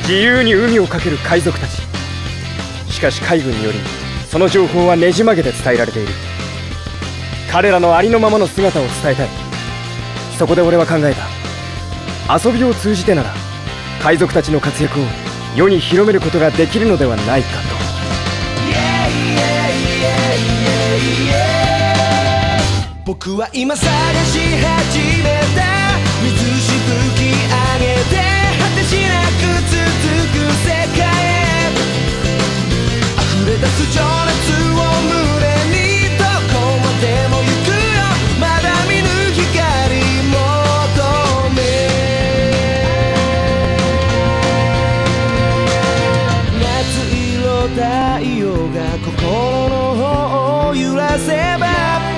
自由に海を駆ける海賊たち。しかし海軍によりその情報はねじ曲げて伝えられている。彼らのありのままの姿を伝えたい。そこで俺は考えた。遊びを通じてなら海賊たちの活躍を世に広めることができるのではないかと。 僕は今探し始めた水しぶき上げて果てしなく続く世界へ溢れ出す情熱を胸にどこまでも行くよまだ見ぬ光求め夏色太陽が心の方を揺らせば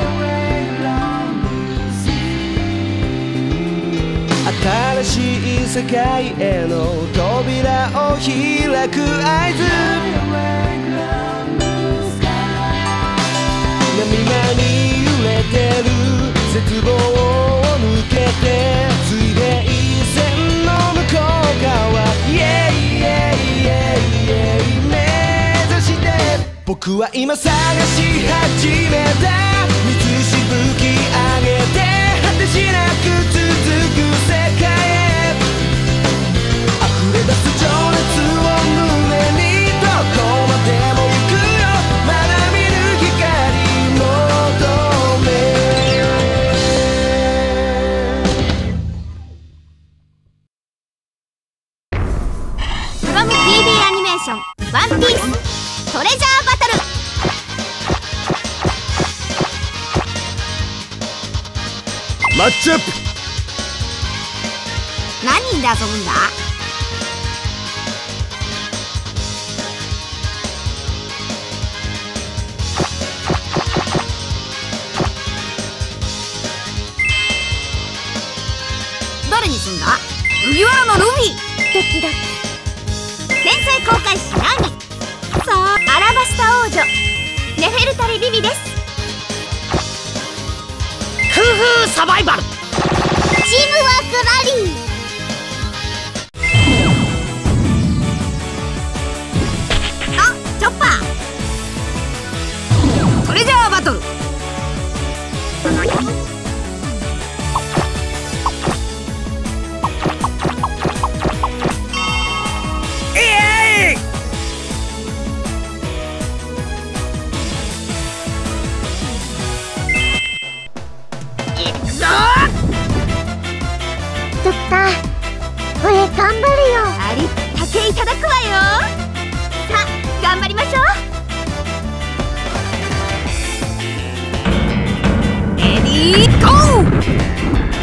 新しい世界への扉を開く合図波に揺れてる絶望を抜けて水平線の向こう側目指して僕は今探し始めた水しぶき上げて果てしなく続く世界へ溢れ出す情熱を胸にどこまでも行くよまだ見ぬ光求め from TV アニメーションワンピーストレジャーバトルマッチアップ。 何人で遊ぶんだ？誰にすんだ？麦わらのルフィ。ドキドキ。天才航海士ナミ。さあ、アラバスタ王女ネフェルタリ・ビビです。 夫婦サバイバル。 チームワークラリー。あ、チョッパー。トレジャーバトル。 ドクター、俺頑張るよ。 ありったけいただくわよ。さあ、頑張りましょう。レディーゴー。